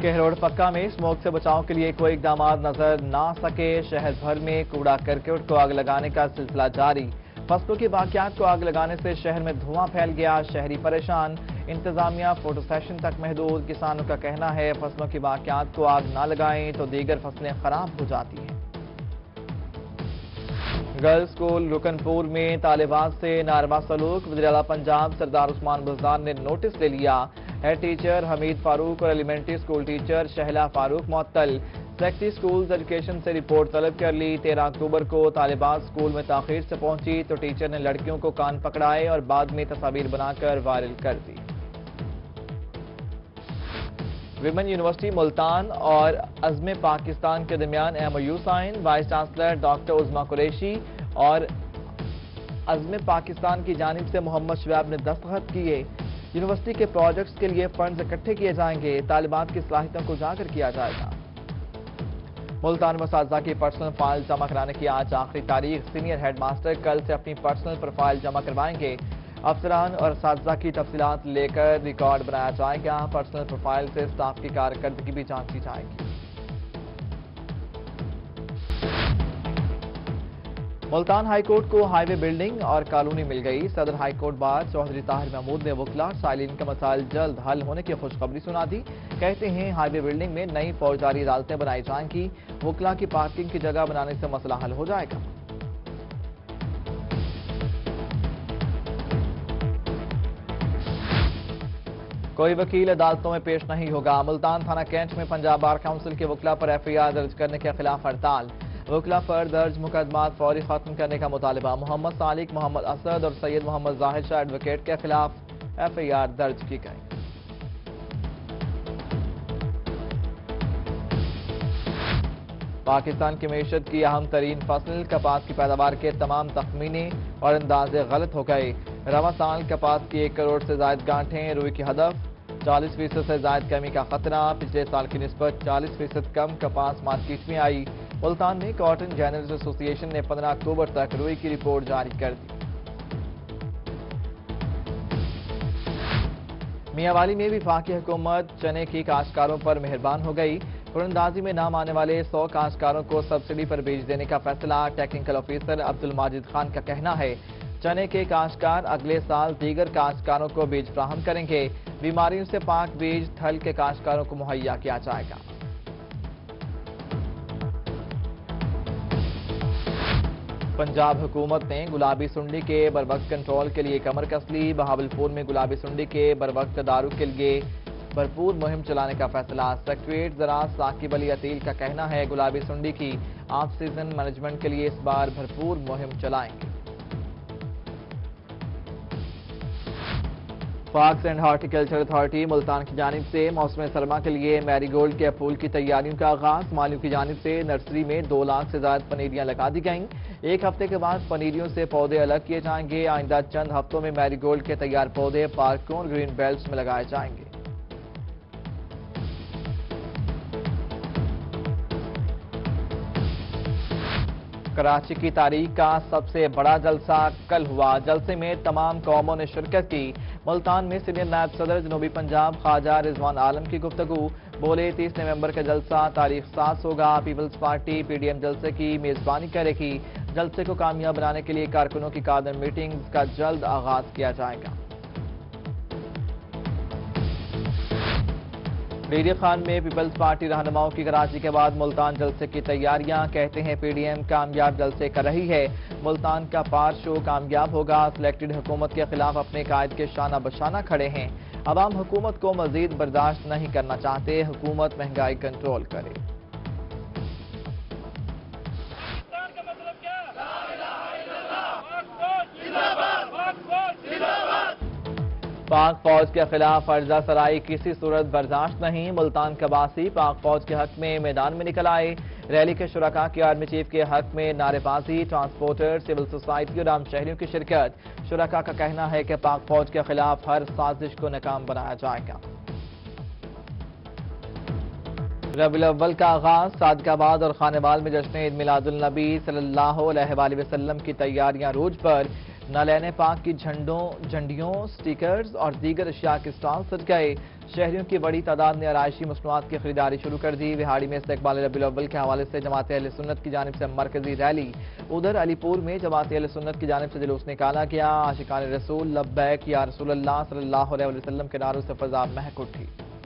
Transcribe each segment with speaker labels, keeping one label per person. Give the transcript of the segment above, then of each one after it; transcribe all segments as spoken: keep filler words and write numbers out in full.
Speaker 1: کہروڑ پکا میں اسموک سے بچاؤ کے لیے کوئی اقدامات نظر نہ سکے، شہر بھر میں کوڑا کرکٹ کو آگ لگانے کا سلسلہ جاری۔ فصلوں کی باقیات کو آگ لگانے سے شہر میں دھواں پھیل گیا، شہری پریشان، انتظامیہ فوٹو سیشن تک محدود۔ کسانوں کا کہنا ہے فصلوں کی باقیات کو آگ نہ لگائیں تو دیگر فصلیں خراب ہو جاتی ہیں۔ گرلز اسکول رکن پور میں طالبات سے ناروا سلوک، وزیر اعلیٰ پنجاب سردار عثمان بزدار نے نوٹس لے لیا۔ ہیڈ ٹیچر حمید فاروق اور elementary school teacher Shehla Farooq معطل، سیکٹری اسکولز ایجوکیشن سے رپورٹ طلب کر لی۔ تیرہ اکتوبر کو طالبات اسکول میں تاخیر سے پہنچی تو ٹیچر نے لڑکیوں کو کان پکڑائے اور بعد میں تصاویر بنا کر وائرل کر دی۔ ویمن یونیورسٹی ملتان اور عزم پاکستان کے درمیان M O U sign, vice chancellor doctor Uzma Qureshi اور عزم پاکستان کی جانب سے محمد شعیب نے دستخط کیے۔ یونیورسٹی کے پروجیکٹس کے لیے فنڈز اکٹھے کیے جائیں گے، طالبات کی صلاحیتوں کو اجاگر کیا جائے گا۔ ملتان میں اساتذہ کی پرسنل فائل جمع کرانے کی آج آخری تاریخ، سینئر ہیڈ ماسٹر کل سے اپنی پرسنل پروفائل جمع کروائیں گے۔ افسران اور اساتذہ کی تفصیلات لے کر ریکارڈ بنایا جائے گا، پرسنل پروفائل سے اسٹاف کی کارکردگی بھی جانچی جائے گی۔ ملتان ہائی کورٹ کو ہائی وے بلڈنگ اور کالونی مل گئی، صدر high court bar Chaudhry Tahir Mahmood نے وکلاء سائلین کا مسائل جلد حل ہونے کی خوشخبری سنا دی۔ کہتے ہیں ہائی وے بلڈنگ میں نئی فوجداری عدالتیں بنائی جائیں گی، وکلاء کی پارکنگ کی جگہ بنانے سے مسئلہ حل ہو جائے گا۔ کوئی وکیل عدالتوں میں پیش نہیں ہوگا، ملتان تھانہ کینٹ میں پنجاب بار کونسل کے وکلاء پر ایف آئی آر درج کرنے کے خلاف ہڑتال، وکلاء پر درج مقدمات فوری ختم کرنے کا مطالبہ۔ محمد صالح، محمد اسد اور سید محمد ظاہر شاہ ایڈوکیٹ کے خلاف ایف آئی آر درج کی گئی۔ پاکستان کی معیشت کی اہم ترین فصل کپاس کی پیداوار کے تمام تخمینے اور اندازے غلط ہو گئے۔ رواں سال کپاس کی ایک کروڑ سے زائد گانٹھیں روئی کی ہدف، چالیس فیصد سے زائد کمی کا خطرہ، پچھلے سال کی نسبت چالیس فیصد کم کپاس مارکیٹ میں آئی۔ ملتان میں کاٹن جرنلز ایسوسی ایشن نے پندرہ اکتوبر تک روئی کی رپورٹ جاری کر دی۔ میاں والی میں وفاقی حکومت چنے کی کاشتکاروں پر مہربان ہو گئی، اندازی میں نام آنے والے سو کاشتکاروں کو سبسڈی پر بیچ دینے کا فیصلہ، ٹیکنیکل آفیسر عبد الماجد خان کا کہنا ہے چنے کے کاشتکار اگلے سال دیگر کاشتکاروں کو بیج فراہم کریں گے، بیماریوں سے پاک بیج تھل کے کاشتکاروں کو مہیا کیا جائے گا۔ پنجاب حکومت نے گلابی سنڈی کے بروقت کنٹرول کے لیے کمر کس لی، بہاولپور میں گلابی سنڈی کے بروقت تدارک کے لیے بھرپور مہم چلانے کا فیصلہ، سیکریٹریٹ زراعت ثاقب علی عطیل کا کہنا ہے گلابی سنڈی کی آف سیزن مینجمنٹ کے لیے اس بار بھرپور مہم چلائیں گے۔ Parks and horticulture authority Multan کی جانب سے موسم سرما کے لیے میری گولڈ کے پھول کی تیاریوں کا آغاز، مالیوں کی جانب سے نرسری میں دو لاکھ سے زائد پنیریاں لگا دی گئیں، ایک ہفتے کے بعد پنیریوں سے پودے الگ کیے جائیں گے، آئندہ چند ہفتوں میں میری گولڈ کے تیار پودے پارکوں اور گرین بیلٹس میں لگائے جائیں گے۔ کراچی کی تاریخ کا سب سے بڑا جلسہ کل ہوا، جلسے میں تمام قوموں نے شرکت کی، ملتان میں سینئر نائب صدر جنوبی پنجاب خواجہ رضوان عالم کی گفتگو، بولے تیس نومبر کا جلسہ تاریخ ساز ہوگا، peoples party P D M جلسے کی میزبانی کرے گی، جلسے کو کامیاب بنانے کے لیے کارکنوں کی کادر میٹنگز کا جلد آغاز کیا جائے گا۔ ڈیری خان میں پیپلز پارٹی رہنماؤں کی کراچی کے بعد ملتان جلسے کی تیاریاں، کہتے ہیں پی ڈی ایم کامیاب جلسے کر رہی ہے، ملتان کا پار شو کامیاب ہوگا، سلیکٹڈ حکومت کے خلاف اپنے قائد کے شانہ بشانہ کھڑے ہیں، عوام حکومت کو مزید برداشت نہیں کرنا چاہتے، حکومت مہنگائی کنٹرول کرے۔ پاک فوج کے خلاف فرضہ سرائی کسی صورت برداشت نہیں، ملتان کباسی پاک فوج کے حق میں میدان میں نکل آئے، ریلی کے شرکاء کی آرمی چیف کے حق میں نعرے بازی، ٹرانسپورٹر، سول سوسائٹی اور عام شہریوں کی شرکت، شرکاء کا کہنا ہے کہ پاک فوج کے خلاف ہر سازش کو ناکام بنایا جائے گا۔ ربیع الاول کا آغاز، صادق آباد اور خانوال میں جشن عید میلاد النبی صلی اللہ علیہ وآلہ وسلم کی تیاریاں روج پر، نالین پاک کی جھنڈوں جھنڈیوں سٹیکرز اور دیگر اشیاء کے سٹال سج گئے۔ شہریوں کی بڑی تعداد نے آرائشی مصنوعات کی خریداری شروع کر دی۔ وہاڑی میں استقبال ربیع الاول کے حوالے سے جماعت اہل سنت کی جانب سے مرکزی ریلی، ادھر علی پور میں جماعت اہل سنت کی جانب سے جلوس نکالا گیا۔ عاشقان رسول لبیک یا رسول اللہ صلی اللہ علیہ وسلم کے نعروں سے فضا مہک اٹھی۔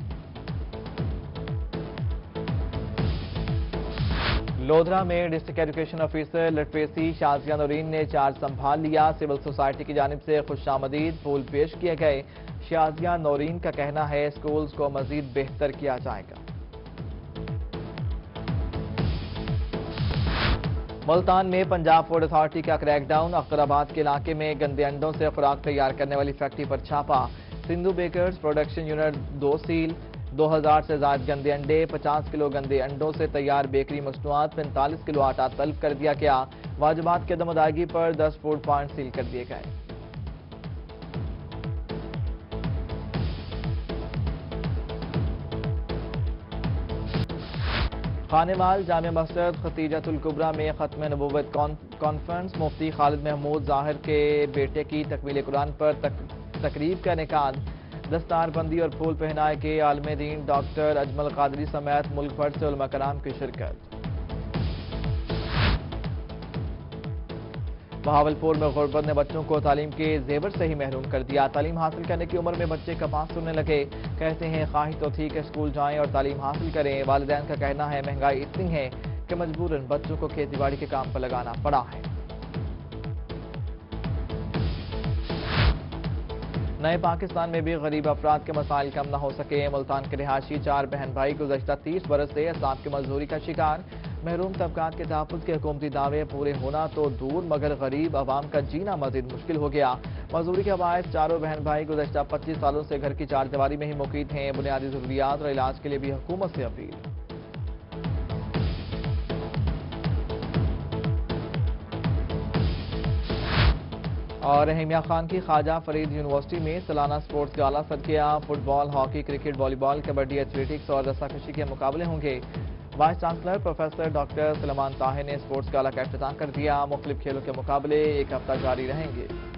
Speaker 1: لودھرا میں district education officer literacy Shazia Noreen نے چارج سنبھال لیا۔ سول سوسائٹی کی جانب سے خوش آمدید پھول پیش کیے گئے۔ شازیہ نورین کا کہنا ہے اسکولز کو مزید بہتر کیا جائے گا۔ ملتان میں پنجاب فوڈ اتھارٹی کا کریک ڈاؤن، اخترآباد کے علاقے میں گندے انڈوں سے خوراک تیار کرنے والی فیکٹری پر چھاپا۔ سندھو بیکرز پروڈکشن یونٹ دو سیل، دو ہزار سے زائد گندے انڈے، پچاس کلو گندے انڈوں سے تیار بیکری مصنوعات، پینتالیس کلو آٹا طلب کر دیا گیا۔ واجبات کی عدم ادائیگی پر دس فوڈ پوائنٹ سیل کر دیے گئے۔ خانیوال جامع مسجد ختیجۃ الکبریٰ میں ختم نبوت کانفرنس، مفتی خالد محمود ظاہر کے بیٹے کی تکمیل قرآن پر تقریب کا انعقاد۔ دستار بندی اور پھول پہنائے کے عالم دین ڈاکٹر اجمل قادری سمیت ملک بھر سے علماء کرام کی شرکت۔ بہاولپور میں غربت نے بچوں کو تعلیم کے زیور سے ہی محروم کر دیا۔ تعلیم حاصل کرنے کی عمر میں بچے کپاس سننے لگے، کہتے ہیں خواہش تو تھی کہ اسکول جائیں اور تعلیم حاصل کریں۔ والدین کا کہنا ہے مہنگائی اتنی ہے کہ مجبوراً بچوں کو کھیتی باڑی کے کام پر لگانا پڑا ہے۔ نئے پاکستان میں بھی غریب افراد کے مسائل کم نہ ہو سکے۔ ملتان کے رہائشی چار بہن بھائی گزشتہ تیس برس سے اسباب کی مزدوری کا شکار۔ محروم طبقات کے تحفظ کے حکومتی دعوے پورے ہونا تو دور، مگر غریب عوام کا جینا مزید مشکل ہو گیا۔ مزدوری کے باعث چاروں بہن بھائی گزشتہ پچیس سالوں سے گھر کی چار دیواری میں ہی مقید ہیں۔ بنیادی ضروریات اور علاج کے لیے بھی حکومت سے اپیل۔ اور رحیمیہ خان کی خواجہ فرید یونیورسٹی میں سالانہ سپورٹس گالا سج گیا۔ فٹ بال، ہاکی، کرکٹ، والی بال، کبڈی، ایتھلیٹکس اور رسا کشی کے مقابلے ہوں گے۔ Vice chancellor professor doctor Sulaiman Tahir نے سپورٹس گالا کا افتتاح کر دیا۔ مختلف کھیلوں کے مقابلے ایک ہفتہ جاری رہیں گے۔